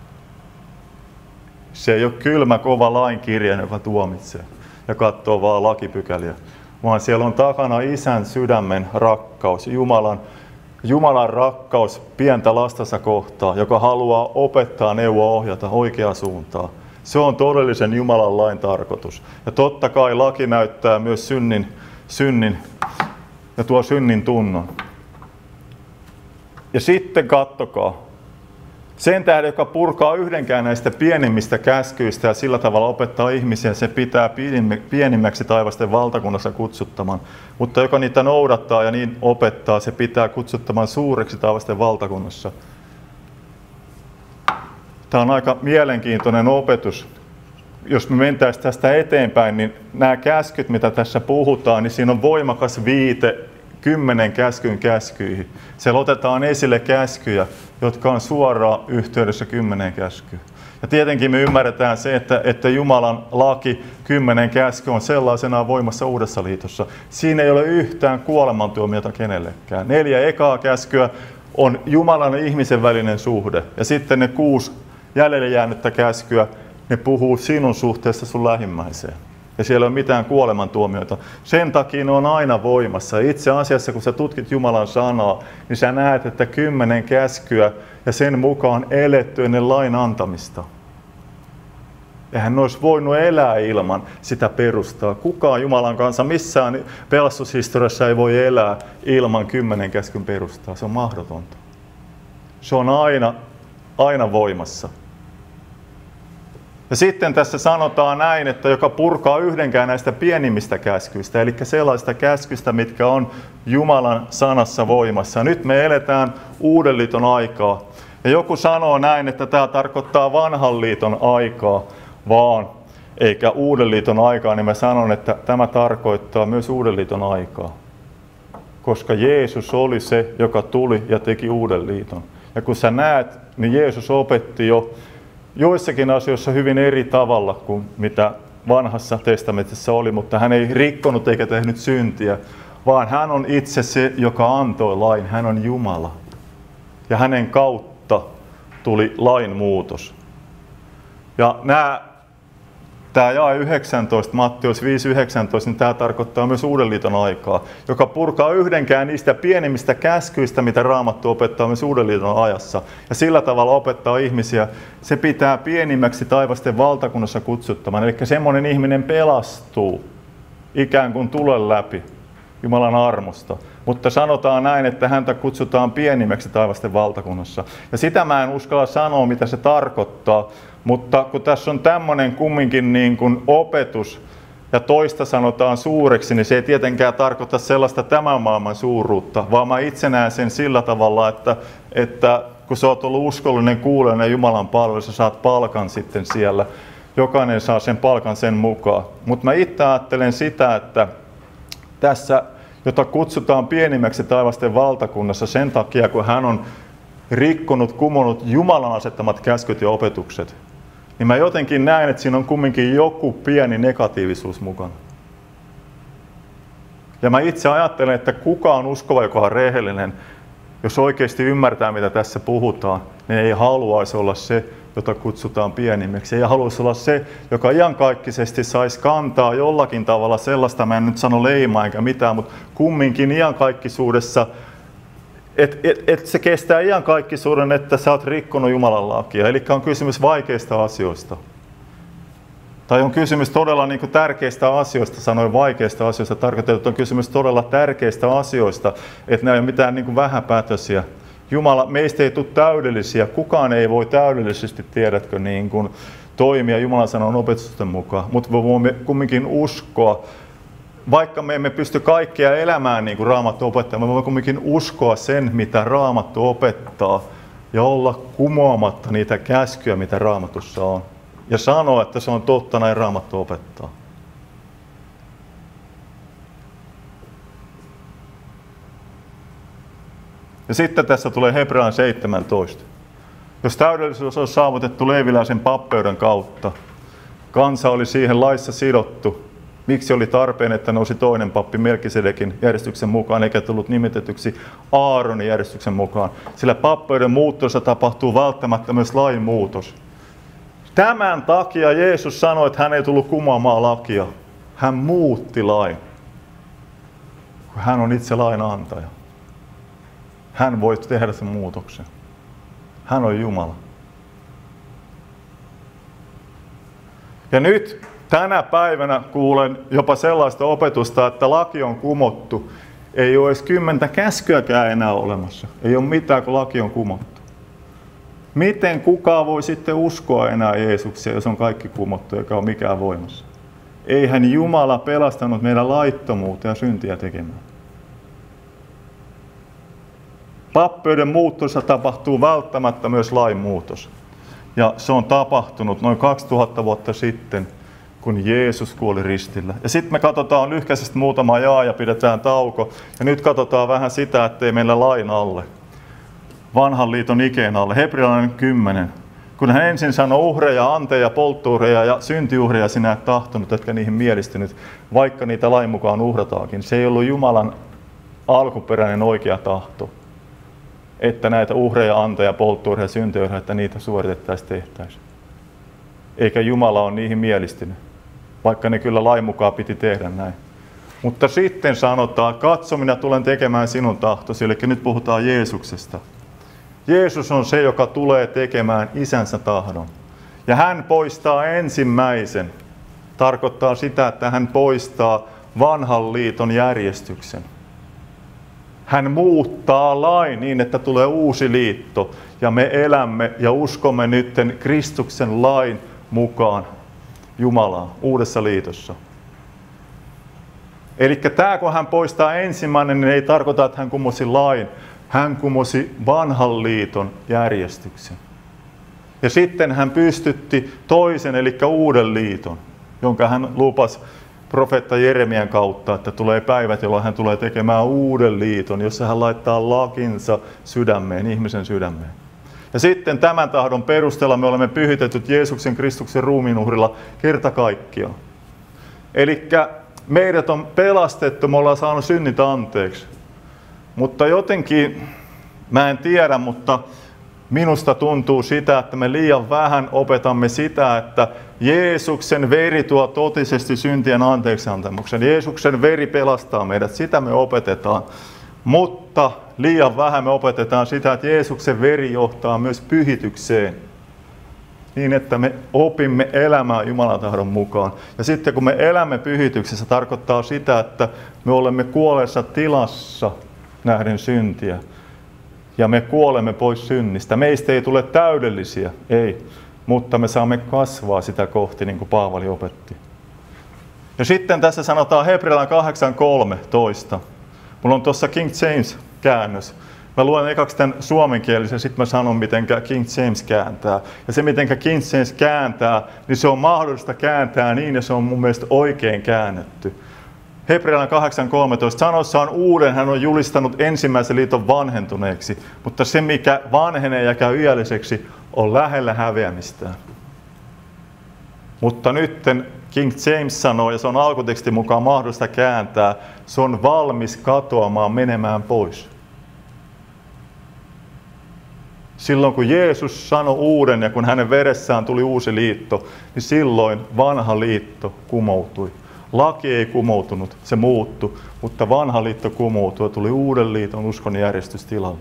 Se ei ole kylmä, kova lainkirja, joka tuomitsee ja katsoo vaan lakipykäliä, vaan siellä on takana Isän sydämen rakkaus, Jumalan, Jumalan rakkaus pientä lastansa kohtaan, joka haluaa opettaa, neuvoa, ohjata oikeaan suuntaan. Se on todellisen Jumalan lain tarkoitus. Ja totta kai laki näyttää myös synnin, synnin ja tuo synnin tunnon. Ja sitten kattokaa. Sen tähden, joka purkaa yhdenkään näistä pienimmistä käskyistä ja sillä tavalla opettaa ihmisiä, se pitää pienimmäksi taivasten valtakunnassa kutsuttaman. Mutta joka niitä noudattaa ja niin opettaa, se pitää kutsuttaman suureksi taivasten valtakunnassa. Tämä on aika mielenkiintoinen opetus. Jos me mentäisiin tästä eteenpäin, niin nämä käskyt, mitä tässä puhutaan, niin siinä on voimakas viite kymmenen käskyn käskyihin. Siellä otetaan esille käskyjä, jotka on suoraan yhteydessä kymmenen käskyyn. Ja tietenkin me ymmärretään se, että, että Jumalan laki, kymmenen käsky on sellaisenaan voimassa Uudessa liitossa. Siinä ei ole yhtään kuolemantuomiota kenellekään. Neljä ekaa käskyä on Jumalan ja ihmisen välinen suhde. Ja sitten ne kuusi jäljelle jäänyttä käskyä, ne puhuu sinun suhteessa sun lähimmäiseen. Ja siellä ei ole mitään kuolemantuomioita. Sen takia ne on aina voimassa. Itse asiassa, kun sä tutkit Jumalan sanaa, niin sä näet, että kymmenen käskyä ja sen mukaan eletty ennen lain antamista. Eihän ne olisi voinut elää ilman sitä perustaa. Kukaan Jumalan kanssa missään pelastushistoriassa ei voi elää ilman kymmenen käskyn perustaa. Se on mahdotonta. Se on aina, aina voimassa. Ja sitten tässä sanotaan näin, että joka purkaa yhdenkään näistä pienimmistä käskyistä, eli sellaista käskystä, mitkä on Jumalan sanassa voimassa. Nyt me eletään Uuden liiton aikaa. Ja joku sanoo näin, että tämä tarkoittaa vanhan liiton aikaa, vaan eikä Uuden liiton aikaa, niin mä sanon, että tämä tarkoittaa myös Uuden liiton aikaa. Koska Jeesus oli se, joka tuli ja teki Uuden liiton. Ja kun sä näet, niin Jeesus opetti jo joissakin asioissa hyvin eri tavalla kuin mitä vanhassa testamentissa oli, mutta hän ei rikkonut eikä tehnyt syntiä, vaan hän on itse se, joka antoi lain. Hän on Jumala. Ja hänen kautta tuli lain muutos. Ja nämä, tämä jae yhdeksäntoista, Matteus viisi yhdeksäntoista, niin tämä tarkoittaa myös Uuden liiton aikaa, joka purkaa yhdenkään niistä pienimmistä käskyistä, mitä Raamattu opettaa myös Uuden liiton ajassa. Ja sillä tavalla opettaa ihmisiä, se pitää pienimmäksi taivasten valtakunnassa kutsuttaman. Eli semmoinen ihminen pelastuu ikään kuin tulen läpi Jumalan armosta. Mutta sanotaan näin, että häntä kutsutaan pienimmäksi taivasten valtakunnassa. Ja sitä mä en uskalla sanoa, mitä se tarkoittaa. Mutta kun tässä on tämmöinen kumminkin niin kuin opetus ja toista sanotaan suureksi, niin se ei tietenkään tarkoita sellaista tämän maailman suuruutta, vaan mä itse näen sen sillä tavalla, että, että kun sä oot ollut uskollinen kuulijana Jumalan palvelussa, sä saat palkan sitten siellä. Jokainen saa sen palkan sen mukaan. Mutta mä itse ajattelen sitä, että tässä, jota kutsutaan pienimmäksi taivasten valtakunnassa sen takia, kun hän on rikkonut, kumonnut Jumalan asettamat käskyt ja opetukset, niin mä jotenkin näen, että siinä on kumminkin joku pieni negatiivisuus mukana. Ja mä itse ajattelen, että kukaan uskova, joka on rehellinen, jos oikeasti ymmärtää, mitä tässä puhutaan, niin ei haluaisi olla se, jota kutsutaan pienimmäksi. Ei haluaisi olla se, joka iankaikkisesti saisi kantaa jollakin tavalla sellaista, mä en nyt sano leimaa eikä mitään, mutta kumminkin iankaikkisuudessa, että et, et se kestää iankaikkisuuden, että sä oot rikkonut Jumalan lakia. Eli on kysymys vaikeista asioista. Tai on kysymys todella niin kuin tärkeistä asioista, sanoin vaikeista asioista, tarkoitan, että on kysymys todella tärkeistä asioista, että nämä ei ole mitään niin kuin vähäpätöisiä. Jumala, meistä ei tule täydellisiä, kukaan ei voi täydellisesti, tiedätkö, niin kuin toimia Jumalan sanan opetusten mukaan, mutta me voimme kumminkin uskoa, vaikka me emme pysty kaikkea elämään niin kuin Raamattu opettaa, me voimme kumminkin uskoa sen, mitä Raamattu opettaa, ja olla kumoamatta niitä käskyjä, mitä Raamatussa on. Ja sanoa, että se on totta, näin Raamattu opettaa. Ja sitten tässä tulee Hebrean seitsemäntoista. Jos täydellisyys olisi saavutettu leeviläisen pappeuden kautta, kansa oli siihen laissa sidottu. Miksi oli tarpeen, että nousi toinen pappi Melkisedekin järjestyksen mukaan, eikä tullut nimitetyksi Aaronin järjestyksen mukaan? Sillä pappeuden muuttossa tapahtuu välttämättä myös lain muutos. Tämän takia Jeesus sanoi, että hän ei tullut kumoamaan lakia. Hän muutti lain. Hän on itse lain antaja. Hän voi tehdä sen muutoksen. Hän on Jumala. Ja nyt tänä päivänä kuulen jopa sellaista opetusta, että laki on kumottu. Ei ole edes kymmentä käskyäkään enää olemassa. Ei ole mitään, kun laki on kumottu. Miten kukaan voi sitten uskoa enää Jeesuksia, jos on kaikki kumottu eikä ole mikään voimassa? Eihän Jumala pelastanut meidän laittomuutta ja syntiä tekemään. Pappeuden muuttossa tapahtuu välttämättä myös lain muutos. Ja se on tapahtunut noin kaksituhatta vuotta sitten, kun Jeesus kuoli ristillä. Ja sitten me katsotaan lyhkäisesti muutama jaa ja pidetään tauko. Ja nyt katsotaan vähän sitä, ettei meillä lain alle. Vanhan liiton ikeen alle. Hebrealainen kymmenen. Kun hän ensin sanoi uhreja, anteja, polttuureja ja syntiuhreja sinä et tahtonut, etkä niihin mielistynyt, vaikka niitä lain mukaan uhrataankin. Se ei ollut Jumalan alkuperäinen oikea tahto, että näitä uhreja, anteja, polttuureja ja syntiuhreja, että niitä suoritettaisiin, tehtäisiin. Eikä Jumala ole niihin mielistynyt, vaikka ne kyllä lain mukaan piti tehdä näin. Mutta sitten sanotaan, katso, minä tulen tekemään sinun tahtosi, eli nyt puhutaan Jeesuksesta. Jeesus on se, joka tulee tekemään isänsä tahdon. Ja hän poistaa ensimmäisen. Tarkoittaa sitä, että hän poistaa vanhan liiton järjestyksen. Hän muuttaa lain niin, että tulee uusi liitto. Ja me elämme ja uskomme nytten Kristuksen lain mukaan Jumalaan uudessa liitossa. Eli tämä, kun hän poistaa ensimmäinen, niin ei tarkoita, että hän kumosi lain. Hän kumosi vanhan liiton järjestyksen. Ja sitten hän pystytti toisen, eli uuden liiton, jonka hän lupasi profeetta Jeremian kautta, että tulee päivät, jolloin hän tulee tekemään uuden liiton, jossa hän laittaa lakinsa sydämeen, ihmisen sydämeen. Ja sitten tämän tahdon perusteella me olemme pyhitetyt Jeesuksen Kristuksen ruumiinuhrilla kerta kaikkiaan. Eli meidät on pelastettu, me ollaan saanut synnit anteeksi. Mutta jotenkin, mä en tiedä, mutta minusta tuntuu sitä, että me liian vähän opetamme sitä, että Jeesuksen veri tuo totisesti syntien anteeksiantamuksen. Jeesuksen veri pelastaa meidät, sitä me opetetaan. Mutta liian vähän me opetetaan sitä, että Jeesuksen veri johtaa myös pyhitykseen. Niin, että me opimme elämään Jumalan tahdon mukaan. Ja sitten kun me elämme pyhityksessä, tarkoittaa sitä, että me olemme kuolleessa tilassa nähden syntiä. Ja me kuolemme pois synnistä. Meistä ei tule täydellisiä, ei. Mutta me saamme kasvaa sitä kohti, niin kuin Paavali opetti. Ja sitten tässä sanotaan Hebrealainen kahdeksan kolmetoista. Mulla on tuossa King James käännös. Mä luen ekaksi tämän suomenkielisen, sitten mä sanon, miten King James kääntää. Ja se, miten King James kääntää, niin se on mahdollista kääntää niin, ja se on mun mielestä oikein käännetty. Hebrealainen kahdeksan kolmetoista, sanoissaan uuden hän on julistanut ensimmäisen liiton vanhentuneeksi, mutta se mikä vanhenee ja käy iälliseksi on lähellä häviämistään. Mutta nytten King James sanoo, ja se on alkutekstin mukaan mahdollista kääntää, se on valmis katoamaan, menemään pois. Silloin kun Jeesus sanoi uuden ja kun hänen veressään tuli uusi liitto, niin silloin vanha liitto kumoutui. Laki ei kumoutunut, se muuttui, mutta vanha liitto kumoutui ja tuli uuden liiton uskon järjestys tilalle.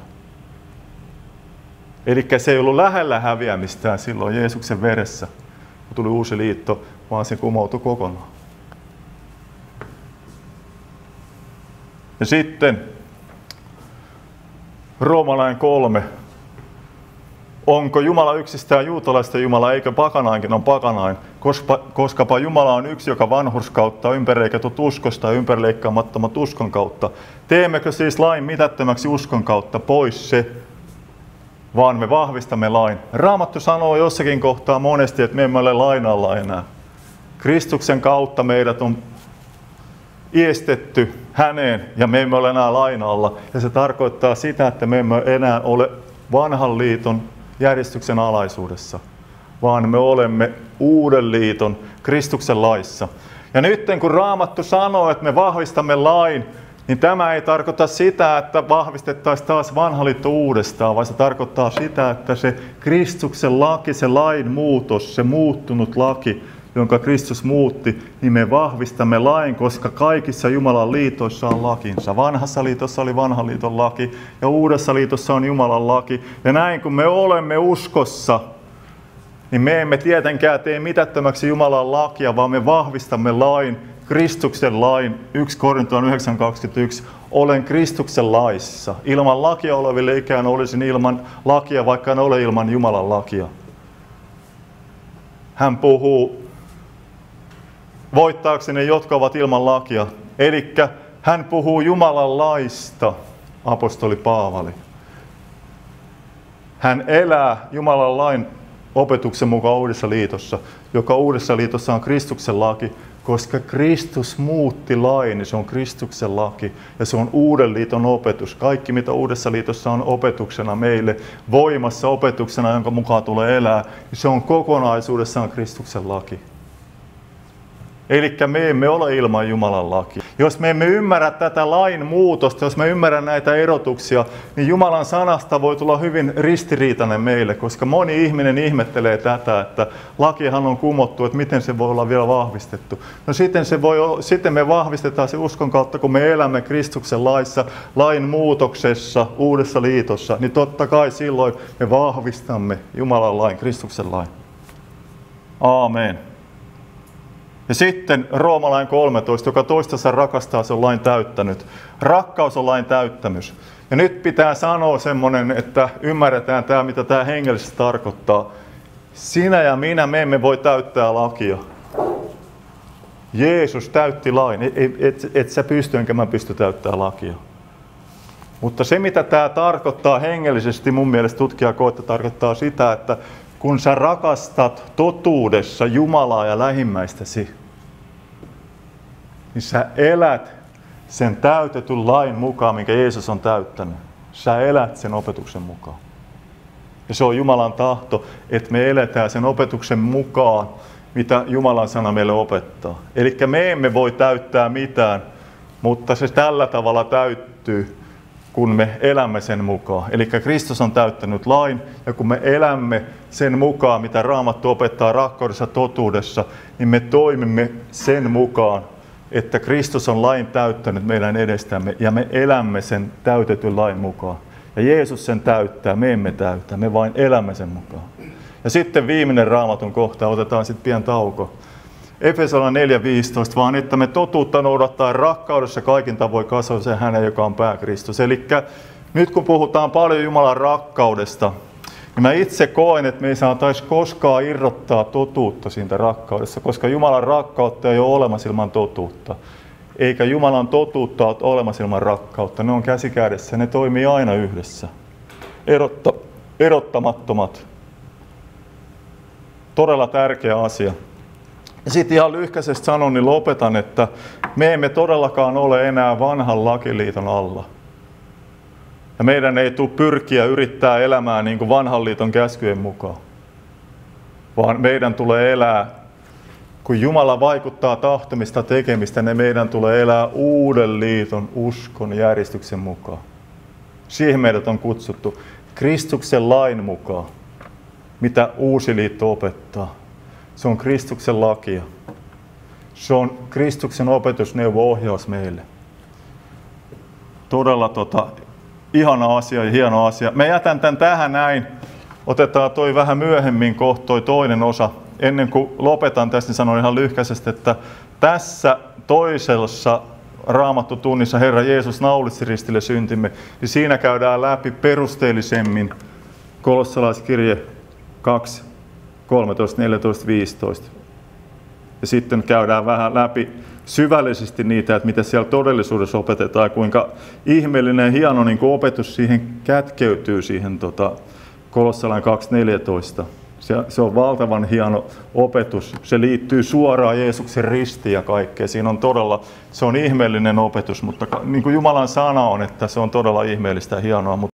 Eli se ei ollut lähellä häviämistään silloin Jeesuksen veressä, kun tuli uusi liitto, vaan se kumoutui kokonaan. Ja sitten Roomalainen kolme. Onko Jumala yksistään juutalaisten Jumala, eikö pakanainkin on pakanain, koska, koskapa Jumala on yksi, joka vanhurskautta ympärileikatut uskosta ja ympärileikkaamattomat uskon kautta. Teemmekö siis lain mitättömäksi uskon kautta? Pois se, vaan me vahvistamme lain. Raamattu sanoo jossakin kohtaa monesti, että me emme ole lain alla enää. Kristuksen kautta meidät on iestetty häneen ja me emme ole enää lain alla. Ja se tarkoittaa sitä, että me emme enää ole vanhan liiton järjestyksen alaisuudessa, vaan me olemme uuden liiton Kristuksen laissa. Ja nyt kun Raamattu sanoo, että me vahvistamme lain, niin tämä ei tarkoita sitä, että vahvistettaisiin taas vanha liitto uudestaan, vaan se tarkoittaa sitä, että se Kristuksen laki, se lain muutos, se muuttunut laki, jonka Kristus muutti, niin me vahvistamme lain, koska kaikissa Jumalan liitoissa on lakinsa. Vanhassa liitossa oli vanhan liiton laki ja uudessa liitossa on Jumalan laki. Ja näin kun me olemme uskossa, niin me emme tietenkään tee mitättömäksi Jumalan lakia, vaan me vahvistamme lain, Kristuksen lain. yksi Korintoon yhdeksän kaksikymmentäyksi. Olen Kristuksen laissa. Ilman lakia oleville ikään olisin ilman lakia, vaikka en ole ilman Jumalan lakia. Hän puhuu voittaakseni, jotka ovat ilman lakia. Eli hän puhuu Jumalan laista, apostoli Paavali. Hän elää Jumalan lain opetuksen mukaan uudessa liitossa, joka uudessa liitossa on Kristuksen laki, koska Kristus muutti lain, niin se on Kristuksen laki ja se on uuden liiton opetus. Kaikki mitä uudessa liitossa on opetuksena meille, voimassa opetuksena, jonka mukaan tulee elää, niin se on kokonaisuudessaan Kristuksen laki. Eli me emme ole ilman Jumalan lakia. Jos me emme ymmärrä tätä lain muutosta, jos me ymmärrä näitä erotuksia, niin Jumalan sanasta voi tulla hyvin ristiriitainen meille, koska moni ihminen ihmettelee tätä, että lakihan on kumottu, että miten se voi olla vielä vahvistettu. No sitten, se voi, sitten me vahvistetaan se uskon kautta, kun me elämme Kristuksen laissa, lain muutoksessa, uudessa liitossa, niin totta kai silloin me vahvistamme Jumalan lain, Kristuksen lain. Aamen. Ja sitten Roomalainen kolmetoista, joka toistansa rakastaa, se on lain täyttänyt. Rakkaus on lain täyttämys. Ja nyt pitää sanoa semmoinen, että ymmärretään tämä, mitä tämä hengellisesti tarkoittaa. Sinä ja minä, me emme voi täyttää lakia. Jeesus täytti lain. Et, et, et sä pysty, enkä mä pysty täyttämään lakia. Mutta se, mitä tämä tarkoittaa hengellisesti, mun mielestä tutkija koetta tarkoittaa sitä, että kun sä rakastat totuudessa Jumalaa ja lähimmäistäsi, niin sä elät sen täytetyn lain mukaan, minkä Jeesus on täyttänyt. Sä elät sen opetuksen mukaan. Ja se on Jumalan tahto, että me eletään sen opetuksen mukaan, mitä Jumalan sana meille opettaa. Eli me emme voi täyttää mitään, mutta se tällä tavalla täyttyy, kun me elämme sen mukaan. Eli Kristus on täyttänyt lain, ja kun me elämme sen mukaan, mitä Raamattu opettaa rakkaudessa totuudessa, niin me toimimme sen mukaan, että Kristus on lain täyttänyt meidän edestämme, ja me elämme sen täytetyn lain mukaan. Ja Jeesus sen täyttää, me emme täytä, me vain elämme sen mukaan. Ja sitten viimeinen Raamatun kohta, otetaan sitten pian tauko. Efesolainen neljä viisitoista, vaan että me totuutta noudattaa rakkaudessa kaikin tavoin kasvaa se hänen, joka on pää Kristus. Eli nyt kun puhutaan paljon Jumalan rakkaudesta, niin mä itse koen, että me ei saataisi koskaan irrottaa totuutta siitä rakkaudessa, koska Jumalan rakkautta ei ole olemassa ilman totuutta. Eikä Jumalan totuutta ole olemassa ilman rakkautta. Ne on käsi kädessä, ne toimii aina yhdessä. Erotta, erottamattomat. Todella tärkeä asia. Sitten ihan lyhkäisesti sanon, niin lopetan, että me emme todellakaan ole enää vanhan lakiliiton alla. Ja meidän ei tule pyrkiä yrittää elämää niin kuin vanhan liiton käskyjen mukaan. Vaan meidän tulee elää, kun Jumala vaikuttaa tahtomista tekemistä, niin meidän tulee elää uuden liiton uskon järjestyksen mukaan. Siihen meidät on kutsuttu Kristuksen lain mukaan, mitä uusi liitto opettaa. Se on Kristuksen lakia. Se on Kristuksen opetusneuvo-ohjaus meille. Todella tota, ihana asia ja hieno asia. Mä jätän tämän tähän näin. Otetaan toi vähän myöhemmin kohta toi toinen osa. Ennen kuin lopetan tästä, niin sanon ihan lyhkäisesti, että tässä toisessa Raamattu-tunnissa Herra Jeesus naulitsi ristille syntimme, niin siinä käydään läpi perusteellisemmin kolossalaiskirje kaksi, kolmetoista, neljätoista, viisitoista. Ja sitten käydään vähän läpi syvällisesti niitä, että mitä siellä todellisuudessa opetetaan, kuinka ihmeellinen ja hieno niin kuin opetus siihen kätkeytyy siihen tota, Kolossalainen kaksi neljätoista. Se, se on valtavan hieno opetus. Se liittyy suoraan Jeesuksen ristiin ja kaikkeen. Siinä on todella, se on ihmeellinen opetus, mutta niin kuin Jumalan sana on, että se on todella ihmeellistä ja hienoa.